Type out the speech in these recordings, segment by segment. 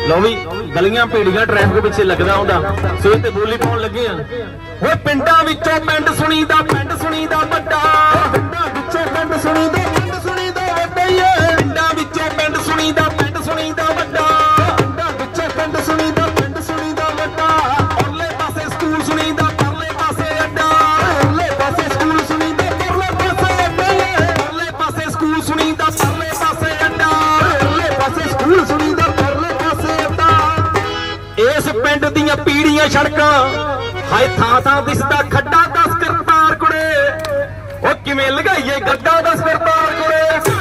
लो भी गलियां भेड़ियां ट्रैफिक पिछे लगदा हुंदा सो ते बोली पाउण लगे आ ओए पिंडां विचों पिंड सुणीदा वड्डा पिंडां विचों पिंड सुणीदा वड्डा पिंडां विचों पिंड सुणीदा वड्डा पिंडां विचों पिंड सुणीदा वड्डा औरले पासे स्कूल सुणीदा परले पासे अड्डा औरले पासे स्कूल सुणीदा परले पासे अड्डा औरले पासे स्कूल सुणीदा परले पासे अड्डा औरले पासे स्कूल सुणीदा परले पासे अड्डा इस पिंड दीयां पीड़ियां सड़कां हाय थां थां दिसदा खड्डा दस करतार कुड़े ओ किवें लगाईए गड्ढा दस करतार कुड़े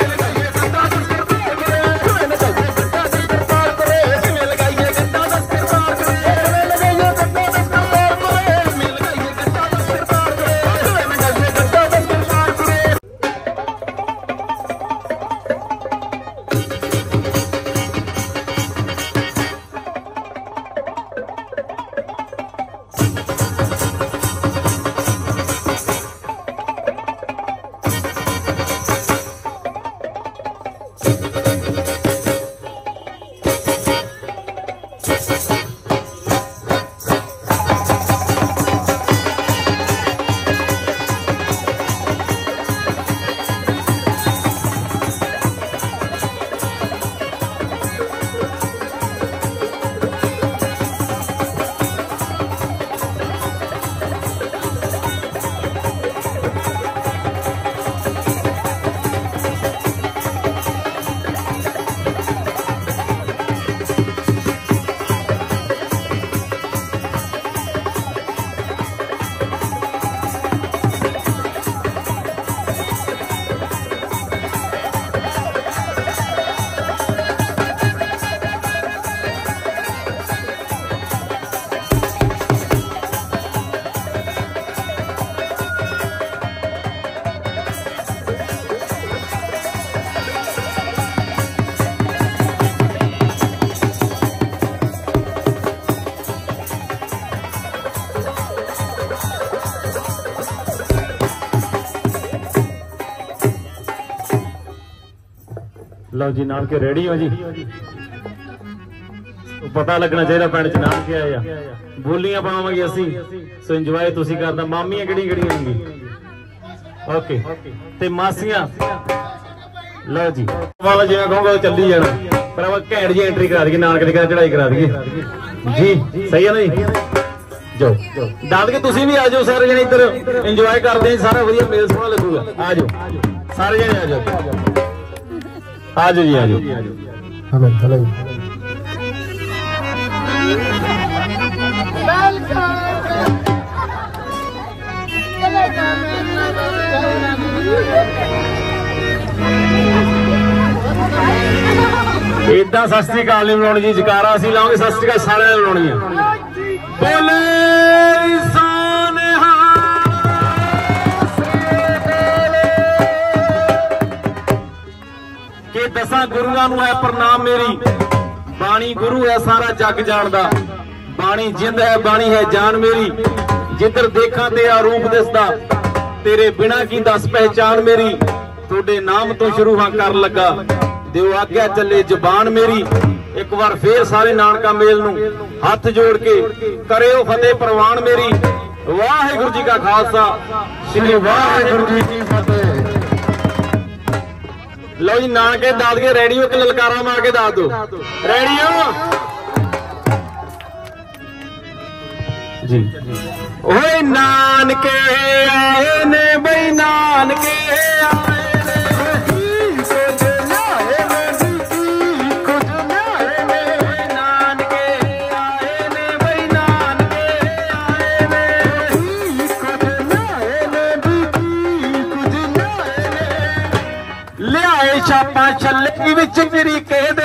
लो जी नानके रेडी हो जी पता लगना चाहिए पिंड च नानके आए आ बोलियां पावांगे असी सो इंजॉय तुसी करदा मामियां किहड़ी होंगी ओके ते मासियां लो जी वाला जिवें कहोगे चली जाना पर अब घैंट जी एंट्री करा दी नानके दी चढ़ाई करा दी जी सही है ना जी जो दादके तुसी भी आ जाओ सारे जने इधर इंजॉय करदे सारा वधिया मेल सोहना लगूगा आ जाओ सारे जने आ जाओ आज जी आज हेलो हेलो इदा सत श्री अकाल नहीं बुलानी जी जकारा असीं लाओगे सत श्री अकाल सारे बुलानी है बोले दसा गुरुआं नूं है प्रणाम मेरी बाणी गुरु है सारा जग जानदा बाणी जिंद है बाणी है जान मेरी जिधर देखा तेरा रूप दिसदा तेरे बिना की दस पहचान मेरी तोड़े नाम तो शुरू हाँ कर लगा दिओ आग्या चले जबान मेरी एक बार फिर सारे नानका मेल नूं हथ जोड़ के करियो फतेह प्रवान मेरी वाहिगुरू जी का खालसा श्री वाहिगुरू जी की फतेह लो जी नानके दादके रेडी हो के ललकारा मार के दाद दो रेडी हो जी ओए नानके आए ने बई नानके आए छापा छले विच मेरी कह दे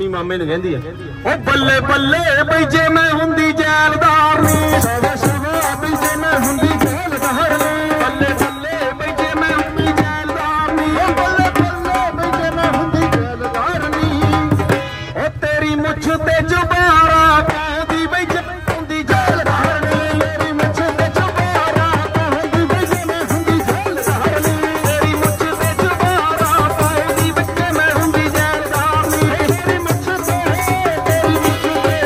ਮਾਮੇ ਨੂੰ ਕਹਿੰਦੀ ਆ ਉਹ ਬੱਲੇ ਬੱਲੇ ਬਈ ਜੇ ਮੈਂ ਹੁੰਦੀ ਜੈਲਦਾਰ ਨੀ ਸ਼ਾਵਾ ਸ਼ਾਵਾ ਬਈ ਜੇ ਮੈਂ ਹੁੰਦੀ ਜੈਲਦਾਰ ਨੀ ਬੱਲੇ ਬੱਲੇ ਬਈ ਜੇ ਮੈਂ ਹੁੰਦੀ ਜੈਲਦਾਰ ਨੀ ਉਹ ਬੱਲੇ ਬੱਲੇ ਬਈ ਜੇ ਮੈਂ ਹੁੰਦੀ ਜੈਲਦਾਰ ਨੀ ਉਹ ਤੇਰੀ ਮੁੱਛ ਤੇ ਜੁਬਾਰਾ ਕਹਿੰਦੀ ਬਈ ਜੇ ਹੁੰਦੀ ਜੈਲਦਾਰ ਨੀ ਮੇਰੀ ਮੁੱਛ ਤੇ ਜੁਬਾਰਾ ਕਹਿੰਦੀ ਬਈ ਜੇ ਮੈਂ ਹੁੰਦੀ ਜੈਲਦਾਰ ਨੀ ਤੇਰੀ ਮੁੱਛ ਤੇ ਜੁਬਾਰਾ ਕਹਿੰਦੀ ਬਈ ਜੇ ਮੈਂ ਹੁੰਦੀ ਜੈਲਦਾਰ ਨੀ ਤੇਰੀ ਮੁੱਛ ਤੇ ਤੇਰੀ ਮੁੱਛ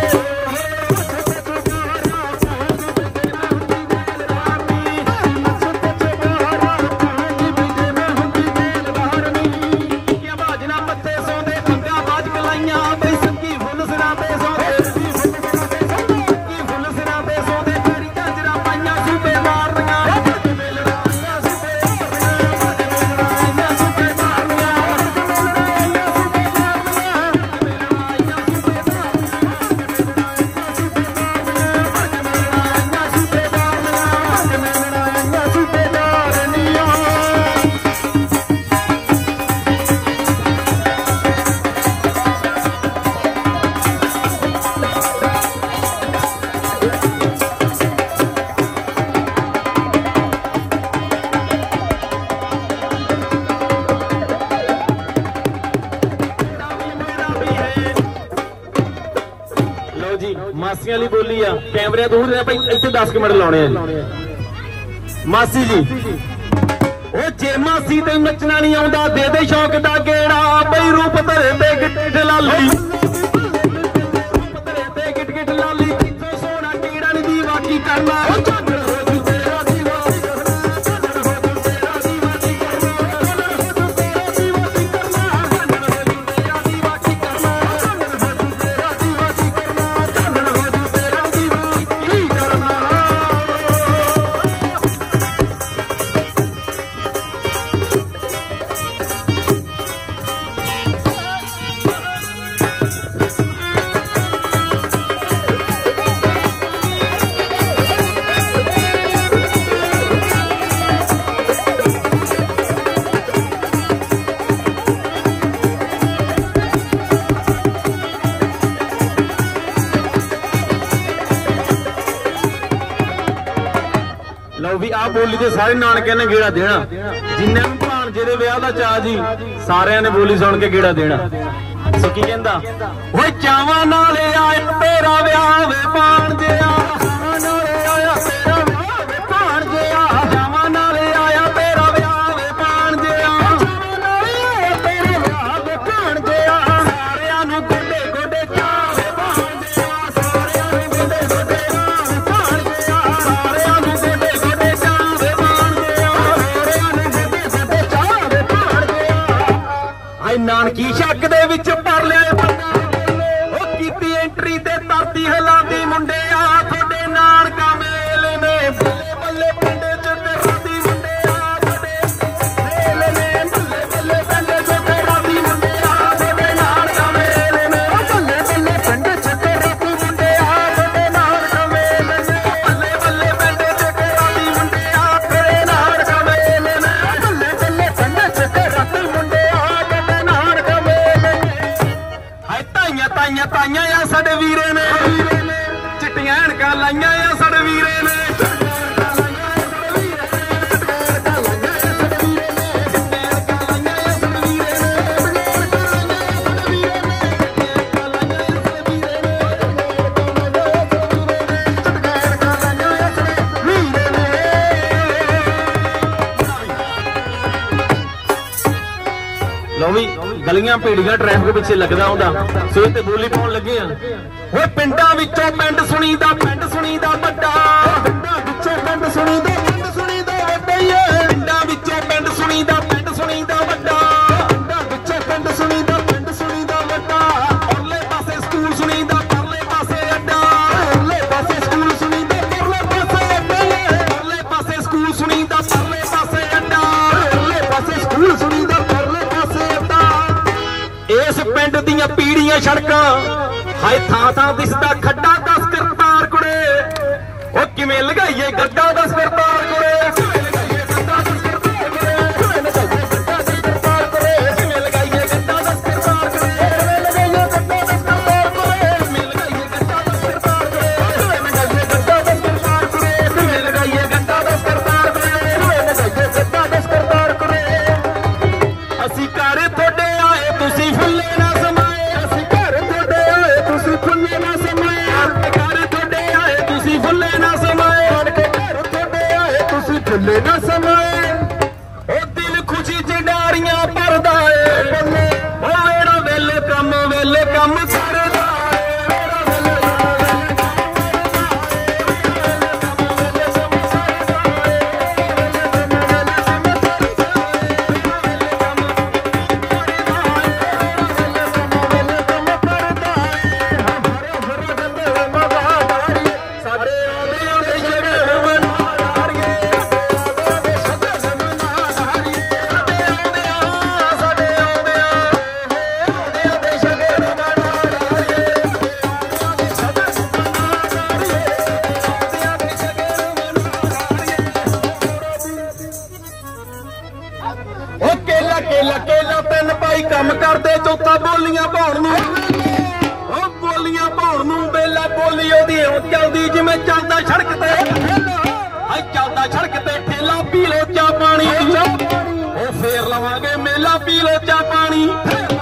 ਮਾਸੀਆਂ ਲਈ ਬੋਲੀ ਆ ਕੈਮਰੇ ਦੂਰ ਨੇ ਭਾਈ ਇੱਥੇ 10 ਮਿੰਟ ਲਾਉਣੇ ਆ ਜੀ ਮਾਸੀ ਜੀ ਉਹ ਜੇ ਮਾਸੀ ਤੇ ਨੱਚਣਾ ਨਹੀਂ ਆਉਂਦਾ ਦੇ ਦੇ ਸ਼ੌਕ ਦਾ ਗੇੜਾ ਬਈ ਰੂਪ ਧਰੇ ਤੇ ਗਿੱਟ ਲਾਲੀ ਧਰੇ ਤੇ ਗਿੱਟ ਗਿੱਟ ਲਾਲੀ ਕਿੱਥੋਂ ਸੋਹਣਾ ਕੀੜਾ ਨਹੀਂ ਦੀਵਾ ਕੀ ਕਰਨਾ ਉਹ ਚਾਦਰ ਹੋ ਜੂ ਤੇਰਾ ਦੀਵਾ ਕੀ ਕਰਨਾ ਚਾਦਰ ਹੋ ਜੂ ਤੇਰਾ ਦੀਵਾ ਕੀ ਕਰਨਾ ਚਾਦਰ ਹੋ ਜੂ ਤੇਰਾ ਦੀਵਾ ਕੀ ਕਰਨਾ ਚਾਦਰ ਹੋ ਜੂ ਤੇਰਾ ਦੀਵਾ ਕੀ ਕਰਨਾ ਚਾਦਰ ਹੋ ਜੂ ਤੇਰਾ ਦੀਵਾ ਕੀ ਕਰਨਾ ਚਾਦਰ ਹੋ ਜੂ ਤੇਰਾ ਦੀਵਾ ਕੀ ਕਰਨਾ ਲਓ ਵੀ ਆਹ ਬੋਲੀ ਦੇ ਸਾਰੇ ਨਾਨਕਿਆਂ ਨੇ ਗੇੜਾ ਦੇਣਾ ਜਿੰਨੇ ਵੀ ਭਾਣਜੇ ਦੇ ਵਿਆਹ ਦਾ ਚਾਅ ਜੀ ਸਾਰਿਆਂ ਨੇ ਬੋਲੀ ਸੁਣ ਕੇ ਗੇੜਾ ਦੇਣਾ ਸੋ ਕੀ ਕਹਿੰਦਾ ਓਏ ਚਾਵਾਂ ਨਾਲੇ ਆਇਆ ਤੇਰਾ ਵਿਆਹ ਵੇ ਭਾਣਜਿਆ ਚਾਵਾਂ ਨਾਲੇ ਆਇਆ ਤੇਰਾ ਵਿਆਹ ਵੇ ਭਾਣਜਿਆ ਚਾਵਾਂ ਨਾਲੇ ਆਇਆ ਤੇਰਾ ਵਿਆਹ ਵੇ ਭਾਣਜਿਆ ਚਾਵਾਂ ਨਾਲੇ ਆਇਆ ਤੇਰਾ ਵਿਆਹ ਵੇ ਭਾਣਜਿਆ ਸਾਰਿਆਂ ਨੂੰ ਗੋਡੇ ਗੋਡੇ ਚਾਅ ਵੇ ਭਾਣਜਿਆ ਸਾਰਿਆਂ ਨੂੰ ਗੋਡੇ ਗੋਡੇ ਚਾਅ ਵੇ ਭਾਣਜਿਆ ਸਾਰਿਆਂ ਨੂੰ ਗੋਡੇ ਗੋਡੇ ਚਾਅ ਵੇ ਭਾਣਜਿਆ ਸਾਰਿਆਂ ਨੂੰ ਗੋਡੇ ਗੋਡੇ ਚਾਅ ਵੇ ਭਾਣਜਿਆ ਆਈ ਨਾਨਕੀ ਸ਼ੱਕ ਦੇ ਵਿੱਚ ਪਰ ਲਿਆ ਉਹ ਕੀਤੀ ਐਂਟਰੀ ਤੇ ਧਰਤੀ ਹਿਲਾਉਂਦੀ ਮੁੰਡਿਆ ਤੁਹਾਡੇ ਨਾਨਕਾ ਮੇਲੇ ਨੇ ਬੱਲੇ ਬੱਲੇ ਪਿੰਡ ਚ ਰਾਤੀ ਮੁੰਡਿਆ ਤੁਹਾਡੇ ਮੇਲੇ ਨੇ ਬੱਲੇ ਬੱਲੇ ਪਿੰਡ ਚ ਰਾਤੀ ਮੁੰਡਿਆ ਤੁਹਾਡੇ ਨਾਨਕਾ ਮੇਲੇ ਨੇ ਬੱਲੇ ਬੱਲੇ ਪਿੰਡ ਚ ਰਾਤੀ ਮੁੰਡਿਆ ਤੁਹਾਡੇ ਨਾਨਕਾ ਮੇਲੇ ਨੇ ਬੱਲੇ ਬੱਲੇ ਪਿੰਡ ਚ ਰਾਤੀ ਮੁੰਡਿਆ ਤੇਰੇ ਨਾਨਕਾ ਮੇਲੇ ਨੇ ਬੱਲੇ ਬੱਲੇ ਪਿੰਡ ਚ ਰਾਤੀ ਮੁੰਡਿਆ ਤੁਹਾਡੇ ਨਾਨਕਾ ਮੇਲੇ ਨੇ ਹਾਏ ਤਾਈਆਂ ਤਾਈਆਂ ਤਾਈਆਂ ਆ ਸਾਡੇ ਵੀਰੇ ਨੇ ਚਿੱਟੀਆਂ ਐਨਕਾਂ ਲਾਈਆਂ ਆ ਸਾਡੇ ਵੀਰੇ ਨੇ ਲਓ ਵੀ ਗਲੀਆਂ ਪੀੜੀਆਂ ਟ੍ਰੈਫਿਕ ਪਿੱਛੇ ਲੱਗਦਾ ਹੁੰਦਾ ਸੋ ਇਹ ਤੇ ਬੋਲੀ ਪਾਉਣ ਲੱਗੇ ਆ ਓਏ ਪਿੰਡਾਂ ਵਿੱਚੋਂ ਪਿੰਡ ਸੁਣੀਦਾ ਵੱਡਾ ਪਿੰਡਾਂ ਵਿੱਚੋਂ ਪਿੰਡ ਸੁਣੀਦਾ ਵੱਡਾ ਏ ਪਿੰਡਾਂ ਵਿੱਚੋਂ ਪਿੰਡ ਸੁਣੀਦਾ ਵੱਡਾ ਪਿੰਡਾਂ ਵਿੱਚੋਂ ਪਿੰਡ ਸੁਣੀਦਾ ਵੱਡਾ ਪਰਲੇ ਪਾਸੇ ਸਕੂਲ ਸੁਣੀਦਾ ਪਰਲੇ ਪਾਸੇ ਅੱਡਾ ਪਰਲੇ ਪਾਸੇ ਸਕੂਲ ਸੁਣੀਦਾ ਪਰਲੇ ਪਾਸੇ ਅੱਡਾ ਪਰਲੇ ਪਾਸੇ ਸਕੂਲ ਸੁਣੀਦਾ ਪਰਲੇ ਪਾਸੇ ਅੱਡਾ ਪਰਲੇ ਪਾਸੇ ਸਕੂਲ ਸੁਣੀਦਾ ਪਰਲੇ ਪਾਸੇ ਅੱਡਾ ਇਸ ਪਿੰਡ ਦੀਆਂ ਪੀੜੀਆਂ ਸੜਕਾਂ ਹਾਏ ਥਾਂ ਥਾਂ ਦਿਸਦਾ ਖੱਡਾ 10 ਕਰਤਾਰ ਕੁੜੇ ਉਹ ਕਿਵੇਂ ਲਗਾਈਏ ਗੱਡਾ 10 ਕਰਤਾਰ ਕੁੜੇ ਕਿਵੇਂ ਲਗਾਈਏ ਗੱਡਾ 10 ਕਰਤਾਰ ਕੁੜੇ ਚੱਲੇ ਨਾ ਸਮਾਏ ਉਹ ਦਿਲ ਖੁਸ਼ੀ ਚ ਡਾਰੀਆਂ ਭਰਦਾ ਏ ਉਹ ਵੇੜਾ ਵੇਲੇ ਕੰਮ ਕਰਦਾ केला तीन भाई कम करते चौथा बोलियां पाउण नूं बोलियां पाउण नूं बेला बोली ओदी चलदी जिवें चलदा सड़क ते चलदा सड़क ते ठेला पी लो चा पानी ओ फेर लवांगे मेला पी लो चा पानी।